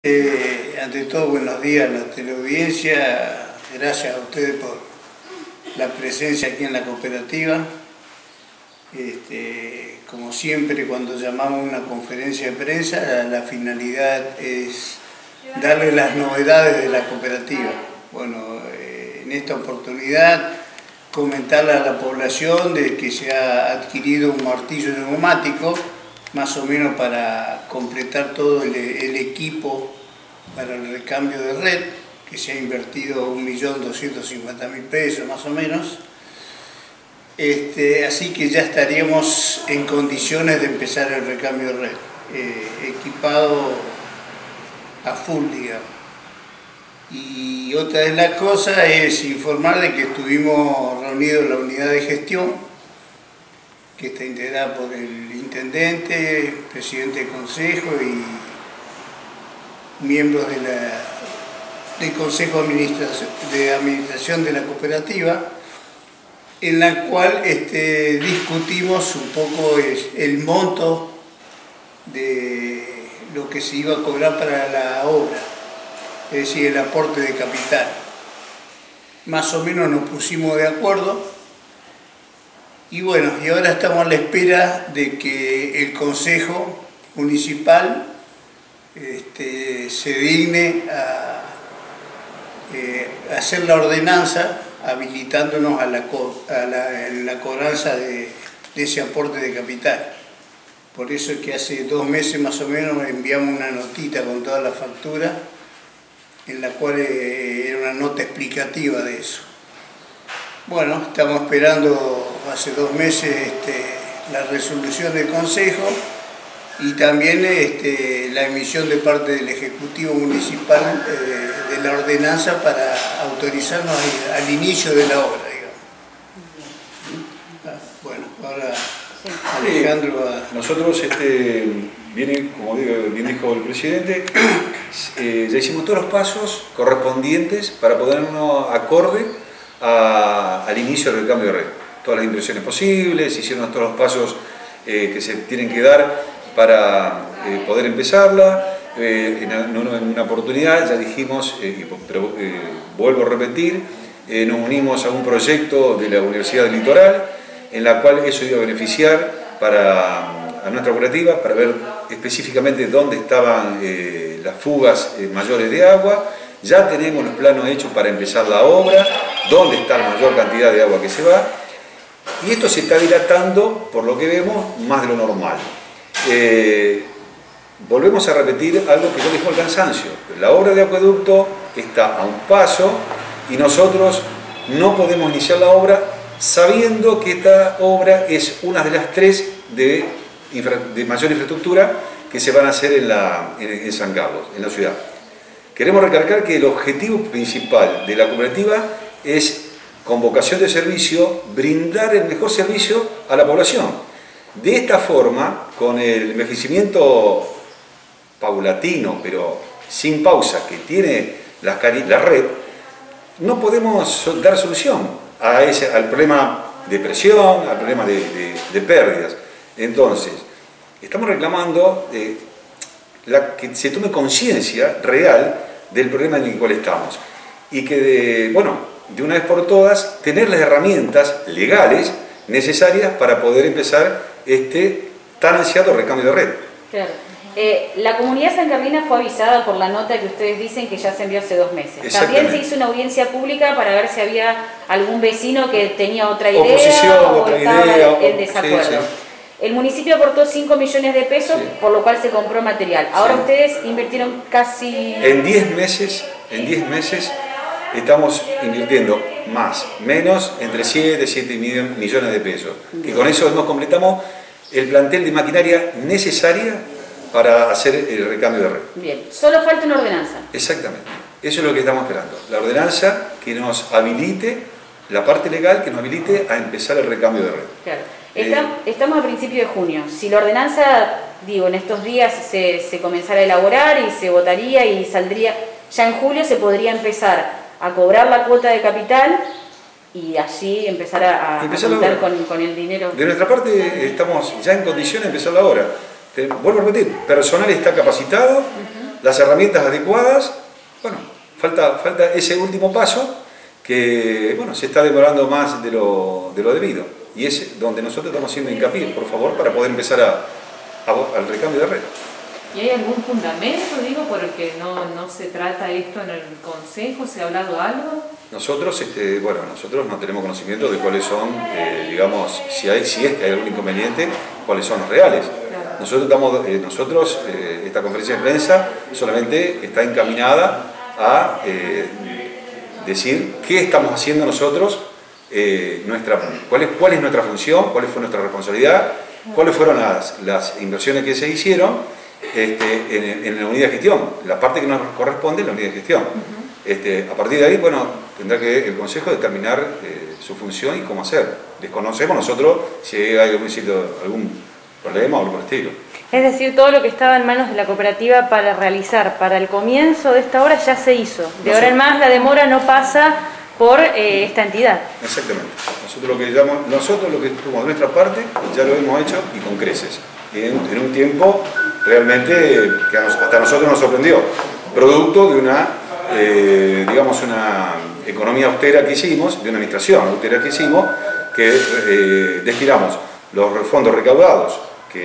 Ante todo, buenos días a la teleaudiencia. Gracias a ustedes por la presencia aquí en la cooperativa. Como siempre, cuando llamamos a una conferencia de prensa, la finalidad es darle las novedades de la cooperativa. Bueno, en esta oportunidad, comentarle a la población de que se ha adquirido un martillo neumático, más o menos para completar todo el equipo para el recambio de red, que se ha invertido 1.250.000 pesos más o menos. Así que ya estaríamos en condiciones de empezar el recambio de red, equipado a full, digamos. Y otra de las cosas es informar de que estuvimos reunidos en la unidad de gestión, que está integrada por el intendente, presidente del consejo y miembros del consejo de administración de la cooperativa, en la cual discutimos un poco el monto de lo que se iba a cobrar para la obra, es decir, el aporte de capital. Más o menos nos pusimos de acuerdo. Y bueno, y ahora estamos a la espera de que el Consejo Municipal se digne a hacer la ordenanza habilitándonos a la cobranza de ese aporte de capital. Por eso es que hace 2 meses más o menos enviamos una notita con toda la factura, en la cual era una nota explicativa de eso. Bueno, estamos esperando hace 2 meses la resolución del Consejo y también la emisión de parte del Ejecutivo Municipal de la ordenanza para autorizarnos al inicio de la obra, digamos. Bueno, ahora Alejandro va... Nosotros, como bien dijo el presidente, ya hicimos todos los pasos correspondientes para ponernos acorde al inicio del recambio de red. Todas las inversiones posibles, hicieron todos los pasos que se tienen que dar para poder empezarla. En una oportunidad ya dijimos, pero vuelvo a repetir, nos unimos a un proyecto de la Universidad del Litoral, en la cual eso iba a beneficiar a nuestra cooperativa, para ver específicamente dónde estaban las fugas mayores de agua. Ya tenemos los planos hechos para empezar la obra, dónde está la mayor cantidad de agua que se va, y esto se está dilatando, por lo que vemos, más de lo normal. Volvemos a repetir algo que yo dijo el cansancio: la obra de acueducto está a un paso y nosotros no podemos iniciar la obra sabiendo que esta obra es una de las 3 de mayor infraestructura que se van a hacer en San Carlos, en la ciudad. Queremos recalcar que el objetivo principal de la cooperativa es, con vocación de servicio, brindar el mejor servicio a la población. De esta forma, con el envejecimiento paulatino, pero sin pausa, que tiene la red, no podemos dar solución al problema de presión, al problema de pérdidas. Entonces, estamos reclamando que se tome conciencia real del problema en el cual estamos y que, de una vez por todas, tener las herramientas legales necesarias para poder empezar tan ansiado recambio de red. Claro. La comunidad sancarlina fue avisada por la nota que ustedes dicen que ya se envió hace 2 meses. También se hizo una audiencia pública para ver si había algún vecino que tenía otra idea o estaba en desacuerdo. Sí, sí. El municipio aportó 5 millones de pesos, sí, por lo cual se compró material. Ahora ustedes invirtieron casi... En 10 meses estamos invirtiendo menos, entre 7 y 7 millones de pesos. Y con eso completamos el plantel de maquinaria necesaria para hacer el recambio de red. Bien, solo falta una ordenanza. Exactamente, eso es lo que estamos esperando. La ordenanza que nos habilite, la parte legal que nos habilite a empezar el recambio de red. Claro. Estamos a principios de junio. Si la ordenanza, en estos días se comenzara a elaborar y se votaría y saldría, ya en julio se podría empezar a cobrar la cuota de capital y así empezar a contar con el dinero. De nuestra parte estamos ya en condiciones de empezar la obra. Vuelvo a repetir, personal está capacitado, las herramientas adecuadas. Bueno, falta ese último paso que, bueno, se está demorando más de lo debido. Y es donde nosotros estamos haciendo hincapié, por favor, para poder empezar al recambio de red. ¿Y hay algún fundamento, digo, por el que no se trata esto en el Consejo? ¿Se ha hablado algo? Nosotros no tenemos conocimiento de cuáles son, digamos, si es que hay algún inconveniente, cuáles son los reales. Claro. Nosotros esta conferencia de prensa solamente está encaminada a decir qué estamos haciendo nosotros, cuál es nuestra función, cuál fue nuestra responsabilidad, cuáles fueron las inversiones que se hicieron en la unidad de gestión, la parte que nos corresponde en la unidad de gestión. A partir de ahí, bueno, tendrá que el Consejo determinar su función y cómo hacer. Desconocemos nosotros si hay algún problema o algo por el estilo. Es decir, todo lo que estaba en manos de la cooperativa para realizar para el comienzo de esta obra ya se hizo. De ahora en más la demora no pasa por esta entidad. Exactamente. Nosotros lo que estuvo de nuestra parte ya lo hemos hecho y con creces. En un tiempo realmente que hasta a nosotros nos sorprendió. Producto de una economía austera que hicimos, de una administración austera que hicimos, que destinamos los fondos recaudados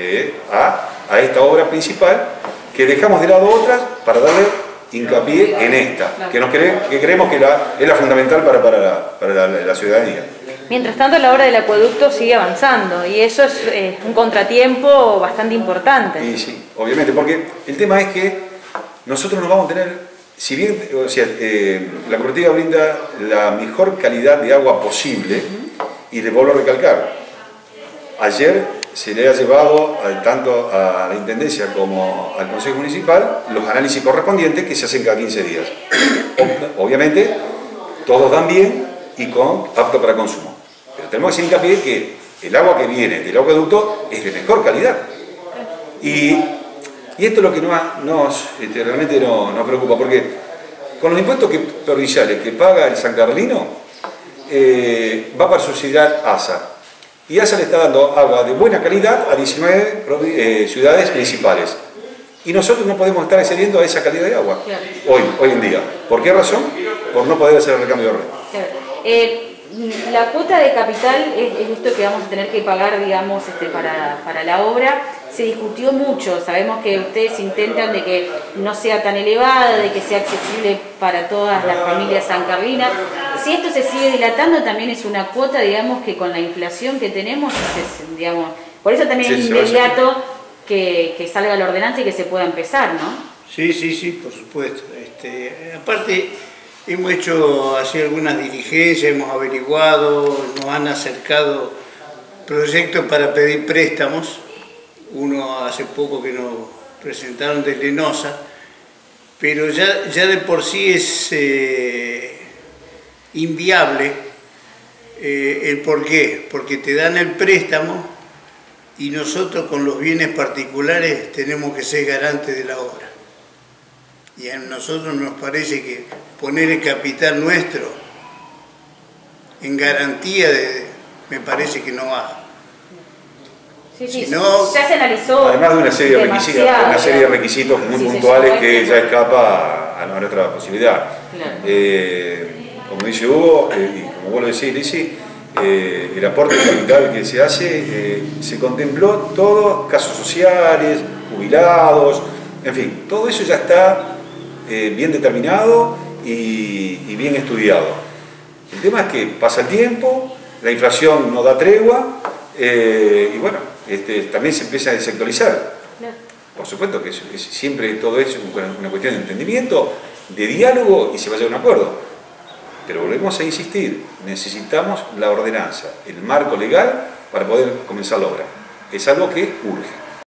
a esta obra principal, que dejamos de lado otras para darle hincapié en esta, que creemos que es la fundamental para la ciudadanía. Mientras tanto, la obra del acueducto sigue avanzando y eso es un contratiempo bastante importante. Y sí, obviamente, porque el tema es que nosotros nos vamos a tener, si bien la cooperativa brinda la mejor calidad de agua posible, y le vuelvo a recalcar, ayer se le ha llevado tanto a la Intendencia como al Consejo Municipal los análisis correspondientes que se hacen cada 15 días. Obviamente, todos dan bien y apto para consumo. Pero tenemos que hacer hincapié que el agua que viene del acueducto es de mejor calidad. Y esto es lo que realmente nos preocupa, porque con los impuestos provinciales que paga el San Carlino, va para subsidiar ASA. Y ASA le está dando agua de buena calidad a 19 ciudades principales. Y nosotros no podemos estar accediendo a esa calidad de agua hoy en día. ¿Por qué razón? Por no poder hacer el recambio de red. Claro. La cuota de capital es esto que vamos a tener que pagar, digamos, para la obra. Se discutió mucho, sabemos que ustedes intentan de que no sea tan elevada, de que sea accesible para todas las familias sancarlinas. Si esto se sigue dilatando, también es una cuota, digamos, que con la inflación que tenemos, digamos, por eso también es inmediato que salga la ordenanza y que se pueda empezar, ¿no? Sí, por supuesto. Aparte, hemos hecho así algunas diligencias, hemos averiguado, nos han acercado proyectos para pedir préstamos. Uno hace poco que nos presentaron de Lenosa, pero ya de por sí es inviable. ¿El por qué? Porque te dan el préstamo y nosotros con los bienes particulares tenemos que ser garantes de la obra. Y a nosotros nos parece que poner el capital nuestro en garantía me parece que no va. Si no, ya se analizó. Además de una serie de requisitos muy puntuales que ya escapa a nuestra posibilidad. Claro. Como dice Hugo, y como vos lo decís, Lizzy, el aporte de capital que se hace, se contempló todos casos sociales, jubilados, en fin, todo eso ya está bien determinado y bien estudiado. El tema es que pasa el tiempo, la inflación no da tregua, y bueno, también se empieza a desactualizar. Por supuesto que siempre todo es una cuestión de entendimiento, de diálogo y se va a llegar a un acuerdo. Pero volvemos a insistir, necesitamos la ordenanza, el marco legal para poder comenzar la obra. Es algo que urge.